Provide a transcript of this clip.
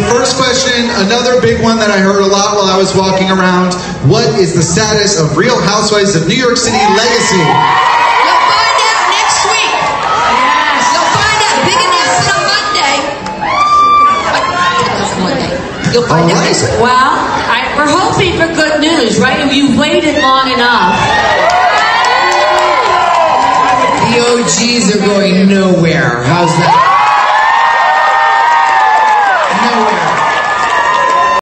first question, another big one that I heard a lot while I was walking around. What is the status of Real Housewives of New York City Legacy? You'll find out next week. Yes. You'll find out. Big announcement on Monday. You'll find out next week. Well, we're hoping for good news, right? You've waited long enough. The OGs are going nowhere. How's that?